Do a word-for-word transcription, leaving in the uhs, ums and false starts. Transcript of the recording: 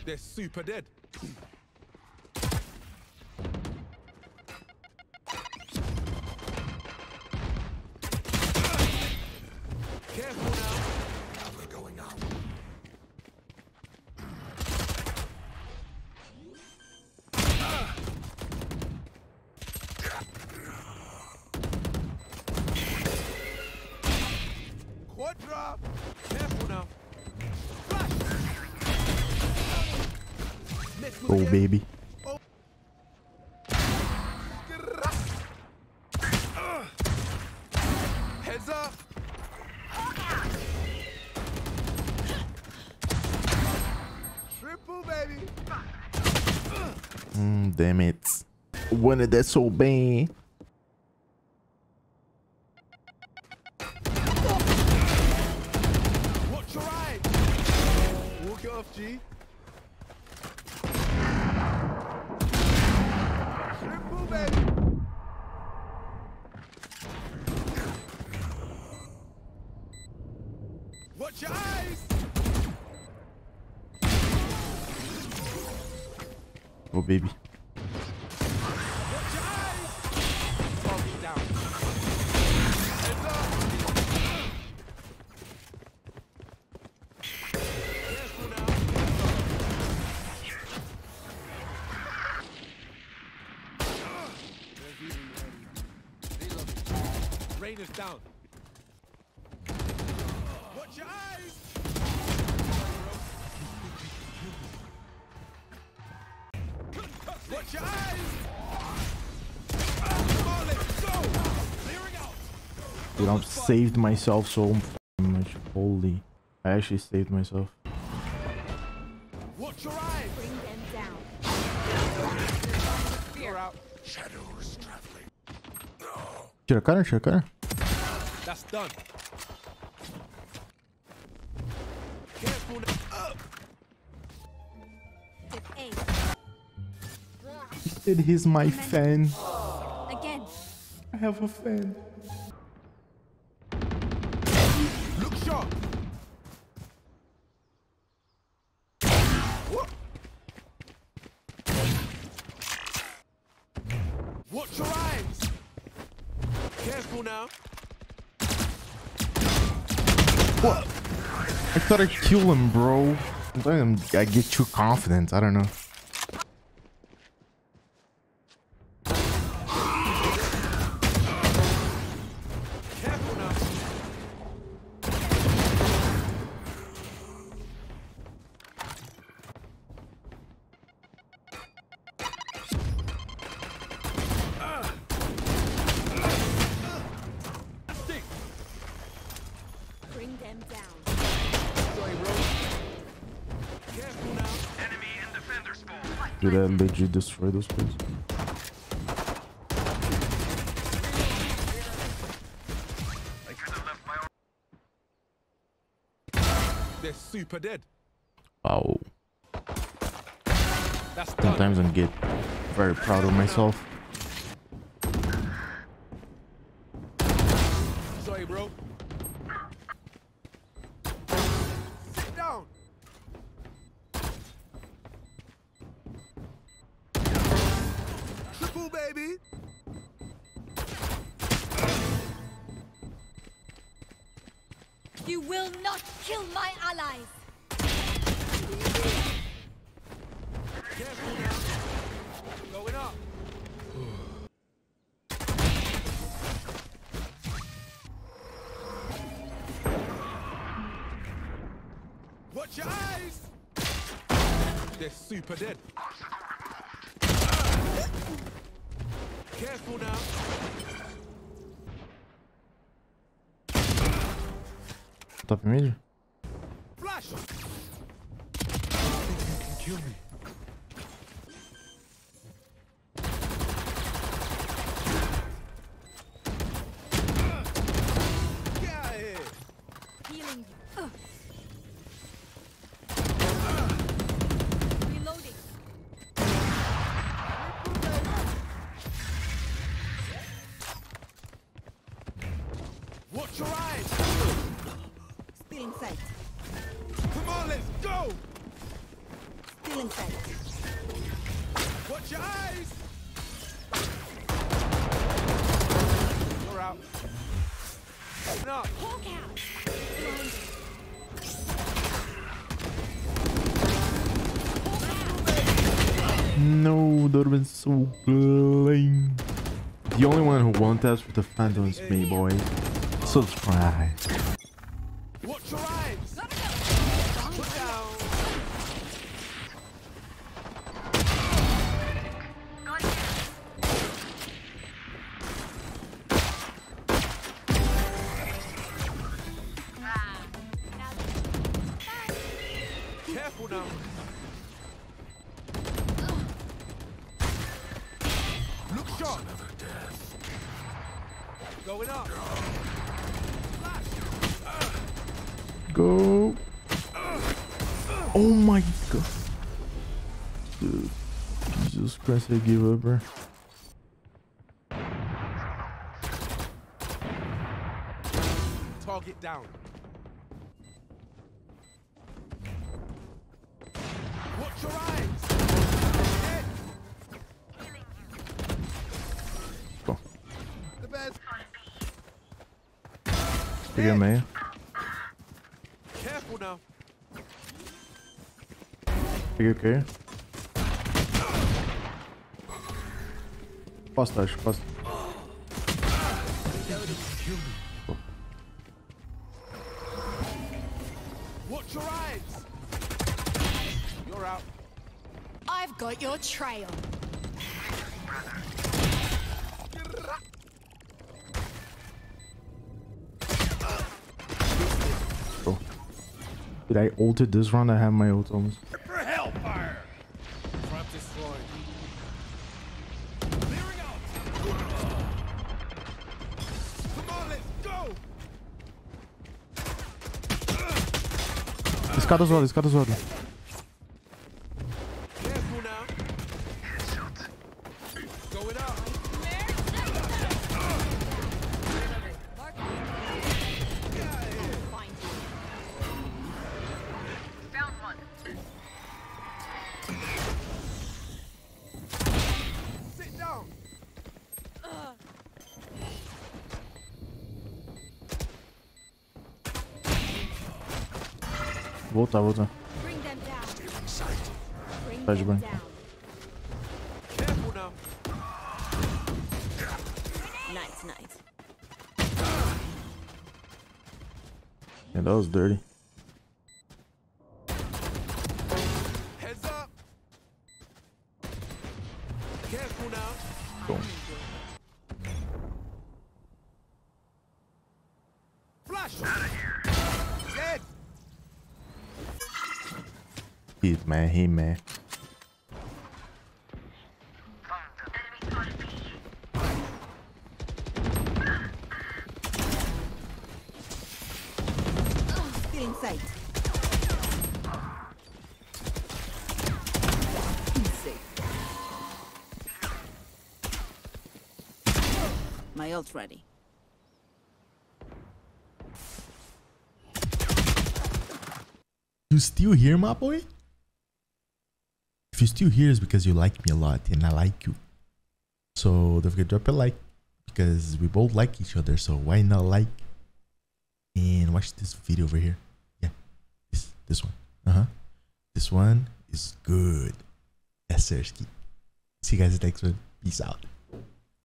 They're super dead. Careful now. Cover going out. Quadra. Careful now. Flash. Oh, baby. Heads up. Triple, baby. Mm, damn it. Wanted that so bad. Watch your eye. Walk it off, G. Triple, baby. Watch your eyes. Oh, baby. Watch your eyes. Target down. Heads up. Careful now. Rain is down. Watch your eyes. Watch your eyes. Come on, let's go. Clearing out. Dude, I've saved myself so much. Holy. I actually saved myself. Watch your eyes. Bring them down. Clear out. Shadows traveling. Should I cut her? Should I cut her? That's done. Careful now. Up. Tip A. He said he's my fan. Again. I have a fan. Look sharp. What? Watch your eyes. Careful now. What? I thought I'd kill him, bro. I'm telling him I get too confident. I don't know. Careful now. Stick. Bring them down. Sorry, bro. Careful now. Enemy and defender spawn. Did I legit destroy those places? They're super dead. Oh. That's done. Sometimes I get very proud of myself. Sorry, bro. Sit down. Triple, baby. You will not kill my allies. Careful now. Going up. Watch your eyes. They're super dead. Careful now. Top mid? Flash. You can kill me. Get out of here. Healing you. Ugh. Reloading. Watch your eyes. Still in sight. Come on, let's go. Still Feeling safe. Watch your eyes! You're out. No. Hawk out. Blinded. No, that would have been so lame. The only one who won test with the Phantom is me, boy. Subscribe. Watch your eyes! Put down! Careful now. Look sharp. Another death. Going up. Go. Oh my god. Dude. Jesus Christ, I give up, bro. Target down. Watch your eyes. Head. Go. The best. Take it, man. Careful now. Take it, okay. Posso, Tash, posso. Watch your eyes. You're out. I've got your trail. Go. Did I ulted this round? I have my ult almost. For hellfire. Front destroyed. Clearing out. Come on, let's go. Escada zoada, escada zoada. Careful now. Going up. Find you. Found one. Sit down. Voltar, voltar. Bring them down. Bring Pode, them bem. down. Careful now. Nice, nice. Yeah, that was dirty. Heads up. Careful now. Go. Flash. Out of here. Dead. He's mad, he mad. Feeling safe. Safe. My ult ready. You still here, my boy? If you're still here, it's because you like me a lot and I like you. So don't forget to drop a like because we both like each other. So why not like and watch this video over here? Yeah, this this one. Uh huh. This one is good. Yes, sir. See you guys next one. Peace out.